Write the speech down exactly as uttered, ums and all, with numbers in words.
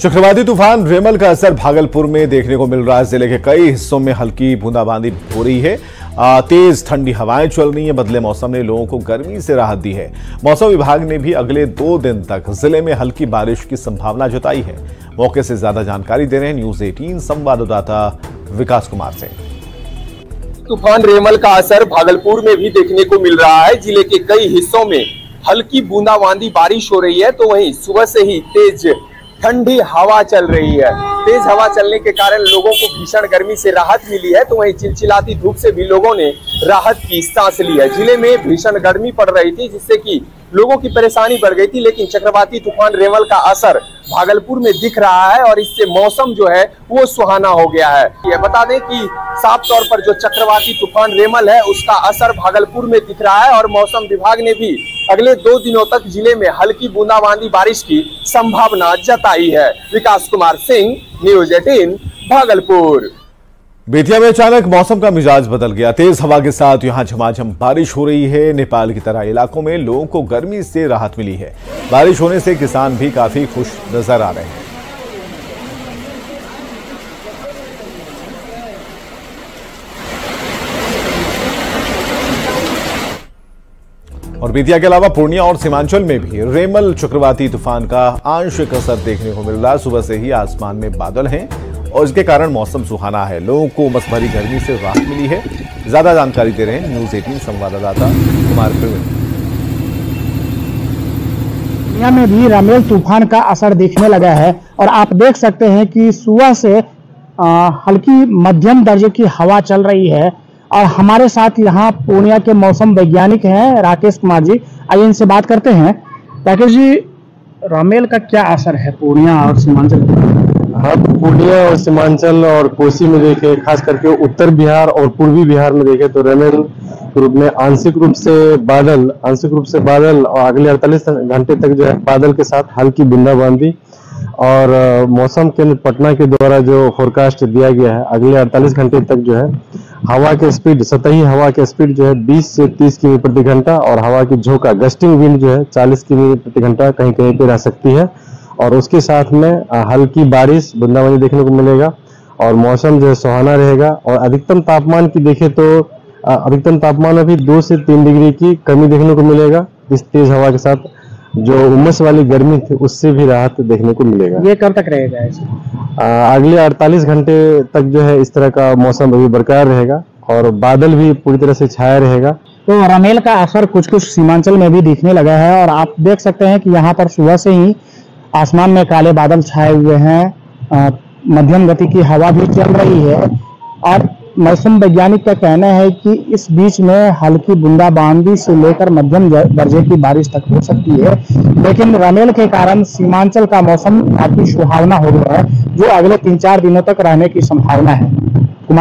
चक्रवाती तूफान रेमल का असर भागलपुर में देखने को मिल रहा है। जिले के कई हिस्सों में हल्की बूंदाबांदी हो रही है। तेज ठंडी हवाएं चल रही हैं। बदले मौसम ने लोगों को गर्मी से राहत दी है। मौसम विभाग ने भी अगले दो दिन तक जिले में हल्की बारिश की संभावना जताई है। मौके से ज्यादा जानकारी दे रहे हैं न्यूज अठारह संवाददाता विकास कुमार से। तूफान रेमल का असर भागलपुर में भी देखने को मिल रहा है। जिले के कई हिस्सों में हल्की बूंदाबांदी बारिश हो रही है, तो वहीं सुबह से ही तेज ठंडी हवा चल रही है। तेज हवा चलने के कारण लोगों को भीषण गर्मी से राहत मिली है, तो वहीं चिलचिलाती धूप से भी लोगों ने राहत की सांस ली है। जिले में भीषण गर्मी पड़ रही थी, जिससे कि लोगों की परेशानी बढ़ गई थी, लेकिन चक्रवाती तूफान रेमल का असर भागलपुर में दिख रहा है और इससे मौसम जो है वो सुहाना हो गया है। ये बता दें कि साफ तौर पर जो चक्रवाती तूफान रेमल है उसका असर भागलपुर में दिख रहा है और मौसम विभाग ने भी अगले दो दिनों तक जिले में हल्की बूंदाबांदी बारिश की संभावना जताई है। विकास कुमार सिंह, न्यूज अठारह, भागलपुर। बेतिया में अचानक मौसम का मिजाज बदल गया। तेज हवा के साथ यहां झमाझम बारिश हो रही है। नेपाल की तरह इलाकों में लोगों को गर्मी से राहत मिली है। बारिश होने से किसान भी काफी खुश नजर आ रहे हैं। और बेतिया के अलावा पूर्णिया और सीमांचल में भी रेमल चक्रवाती तूफान का आंशिक असर देखने को मिल रहा है। सुबह से ही आसमान में बादल हैं और इसके कारण मौसम सुहाना है। लोगों को उमस भरी गर्मी से राहत मिली है। ज्यादा जानकारी दे रहे हैं न्यूज अठारह संवाददाता कुमार प्रवीण। पूर्णिया में भी रेमल तूफान का असर दिखने लगा है और आप देख सकते हैं कि सुबह से आ, हल्की मध्यम दर्जे की हवा चल रही है। और हमारे साथ यहाँ पूर्णिया के मौसम वैज्ञानिक हैं राकेश कुमार जी। आइए इनसे बात करते हैं। राकेश जी, रेमल का क्या असर है पूर्णिया और सीमांचल? हाँ, पूर्णिया और सीमांचल और कोसी में देखे, खास करके उत्तर बिहार और पूर्वी बिहार में देखे तो रेमल रूप में आंशिक रूप से बादल आंशिक रूप से बादल और अगले अड़तालीस घंटे तक जो है बादल के साथ हल्की बूंदाबांदी। और मौसम केंद्र पटना के द्वारा जो फोरकास्ट दिया गया है, अगले अड़तालीस घंटे तक जो है हवा के स्पीड सतही हवा के स्पीड जो है बीस से तीस किमी प्रति घंटा और हवा की झोंका गस्टिंग विंड जो है चालीस किमी प्रति घंटा कहीं कहीं पे रह सकती है। और उसके साथ में हल्की बारिश बूंदाबांदी देखने को मिलेगा और मौसम जो है सुहाना रहेगा। और अधिकतम तापमान की देखें तो अधिकतम तापमान अभी दो से तीन डिग्री की कमी देखने को मिलेगा। इस तेज हवा के साथ जो उमस वाली गर्मी थी उससे भी राहत देखने को मिलेगा। ये कब तक रहेगा ऐसे? अगले अड़तालीस घंटे तक जो है इस तरह का मौसम अभी बरकरार रहेगा और बादल भी पूरी तरह से छाया रहेगा। तो रेमल का असर कुछ कुछ सीमांचल में भी दिखने लगा है और आप देख सकते हैं कि यहाँ पर सुबह से ही आसमान में काले बादल छाए हुए हैं। मध्यम गति की हवा भी चल रही है और मौसम वैज्ञानिक का कहना है कि इस बीच में हल्की बूंदाबांदी से लेकर मध्यम दर्जे की बारिश तक हो सकती है। लेकिन रेमल के कारण सीमांचल का मौसम काफी सुहावना हो गया है, जो अगले तीन चार दिनों तक रहने की संभावना है।